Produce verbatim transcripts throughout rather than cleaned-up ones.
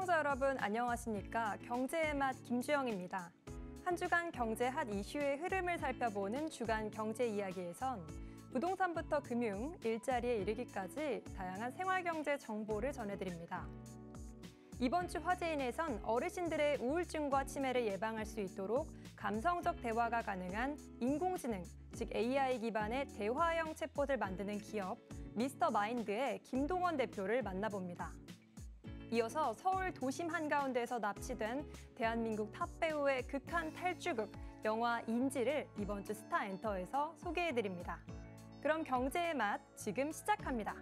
시청자 여러분 안녕하십니까? 경제의 맛 김주영입니다. 한 주간 경제 핫 이슈의 흐름을 살펴보는 주간 경제 이야기에선 부동산부터 금융, 일자리에 이르기까지 다양한 생활경제 정보를 전해드립니다. 이번 주 화제인에선 어르신들의 우울증과 치매를 예방할 수 있도록 감성적 대화가 가능한 인공지능, 즉 에이아이 기반의 대화형 챗봇을 만드는 기업 미스터 마인드의 김동원 대표를 만나봅니다. 이어서 서울 도심 한가운데에서 납치된 대한민국 탑 배우의 극한 탈주극 영화 인지를 이번 주 스타엔터에서 소개해드립니다. 그럼 경제의 맛 지금 시작합니다.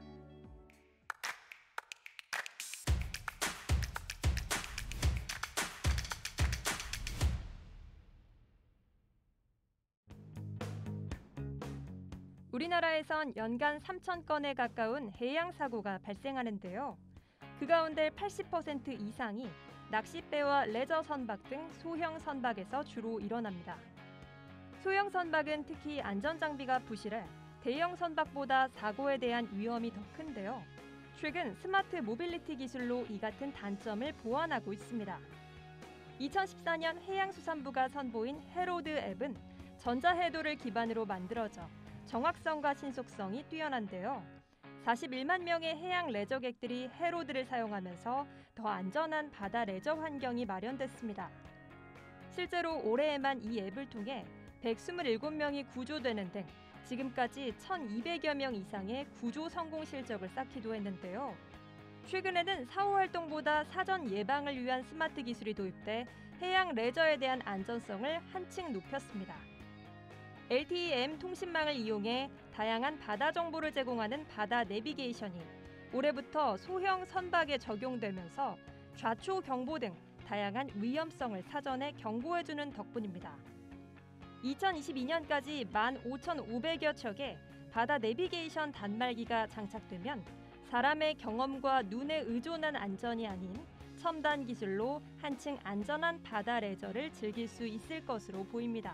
우리나라에선 연간 삼천 건에 가까운 해양 사고가 발생하는데요. 그 가운데 팔십 퍼센트 이상이 낚싯배와 레저 선박 등 소형 선박에서 주로 일어납니다. 소형 선박은 특히 안전장비가 부실해 대형 선박보다 사고에 대한 위험이 더 큰데요. 최근 스마트 모빌리티 기술로 이 같은 단점을 보완하고 있습니다. 이천십사 년 해양수산부가 선보인 해로드 앱은 전자해도를 기반으로 만들어져 정확성과 신속성이 뛰어난데요. 사십일만 명의 해양 레저객들이 해로드를 사용하면서 더 안전한 바다 레저 환경이 마련됐습니다. 실제로 올해에만 이 앱을 통해 백이십칠 명이 구조되는 등 지금까지 천이백여 명 이상의 구조 성공 실적을 쌓기도 했는데요. 최근에는 사후 활동보다 사전 예방을 위한 스마트 기술이 도입돼 해양 레저에 대한 안전성을 한층 높였습니다. 엘티이엠 통신망을 이용해 다양한 바다 정보를 제공하는 바다 내비게이션이 올해부터 소형 선박에 적용되면서 좌초 경보 등 다양한 위험성을 사전에 경고해주는 덕분입니다. 이천이십이 년까지 만 오천오백여 척의 바다 내비게이션 단말기가 장착되면 사람의 경험과 눈에 의존한 안전이 아닌 첨단 기술로 한층 안전한 바다 레저를 즐길 수 있을 것으로 보입니다.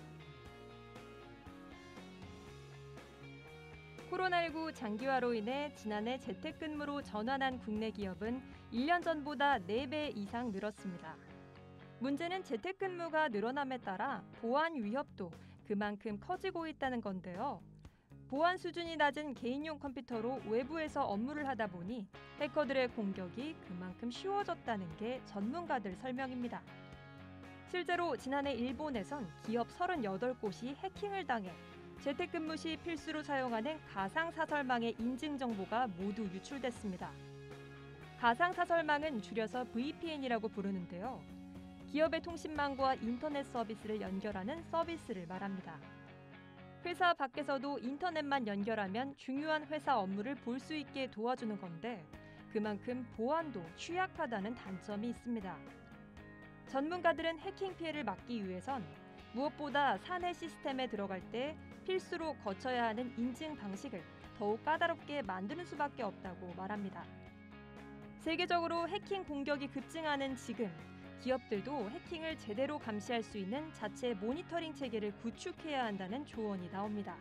코로나십구 장기화로 인해 지난해 재택근무로 전환한 국내 기업은 일 년 전보다 네 배 이상 늘었습니다. 문제는 재택근무가 늘어남에 따라 보안 위협도 그만큼 커지고 있다는 건데요. 보안 수준이 낮은 개인용 컴퓨터로 외부에서 업무를 하다 보니 해커들의 공격이 그만큼 쉬워졌다는 게 전문가들 설명입니다. 실제로 지난해 일본에선 기업 서른여덟 곳이 해킹을 당해 재택근무 시 필수로 사용하는 가상사설망의 인증 정보가 모두 유출됐습니다. 가상사설망은 줄여서 브이피엔이라고 부르는데요. 기업의 통신망과 인터넷 서비스를 연결하는 서비스를 말합니다. 회사 밖에서도 인터넷만 연결하면 중요한 회사 업무를 볼 수 있게 도와주는 건데 그만큼 보안도 취약하다는 단점이 있습니다. 전문가들은 해킹 피해를 막기 위해선 무엇보다 사내 시스템에 들어갈 때 필수로 거쳐야 하는 인증 방식을 더욱 까다롭게 만드는 수밖에 없다고 말합니다. 세계적으로 해킹 공격이 급증하는 지금, 기업들도 해킹을 제대로 감시할 수 있는 자체 모니터링 체계를 구축해야 한다는 조언이 나옵니다.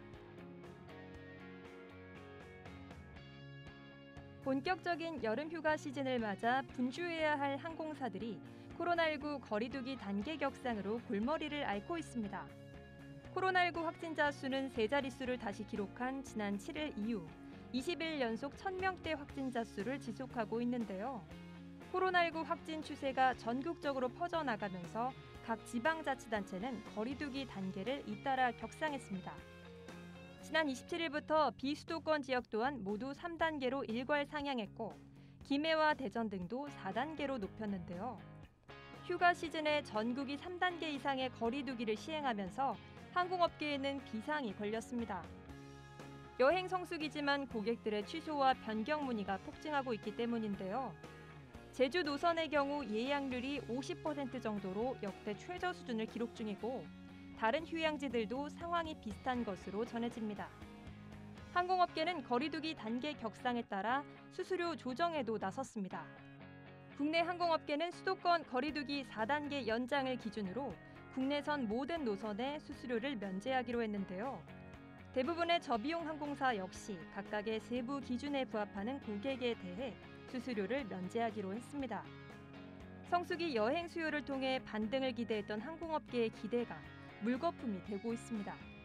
본격적인 여름휴가 시즌을 맞아 분주해야 할 항공사들이 코로나십구 거리두기 단계 격상으로 골머리를 앓고 있습니다. 코로나십구 확진자 수는 세 자릿수를 다시 기록한 지난 칠 일 이후 이십 일 연속 천 명대 확진자 수를 지속하고 있는데요. 코로나십구 확진 추세가 전국적으로 퍼져나가면서 각 지방자치단체는 거리두기 단계를 잇따라 격상했습니다. 지난 이십칠 일부터 비수도권 지역 또한 모두 삼 단계로 일괄 상향했고 김해와 대전 등도 사 단계로 높였는데요. 휴가 시즌에 전국이 삼 단계 이상의 거리두기를 시행하면서 항공업계에는 비상이 걸렸습니다. 여행 성수기지만 고객들의 취소와 변경 문의가 폭증하고 있기 때문인데요. 제주 노선의 경우 예약률이 오십 퍼센트 정도로 역대 최저 수준을 기록 중이고 다른 휴양지들도 상황이 비슷한 것으로 전해집니다. 항공업계는 거리두기 단계 격상에 따라 수수료 조정에도 나섰습니다. 국내 항공업계는 수도권 거리두기 사 단계 연장을 기준으로 국내선 모든 노선의 수수료를 면제하기로 했는데요. 대부분의 저비용 항공사 역시 각각의 세부 기준에 부합하는 고객에 대해 수수료를 면제하기로 했습니다. 성수기 여행 수요를 통해 반등을 기대했던 항공업계의 기대가 물거품이 되고 있습니다.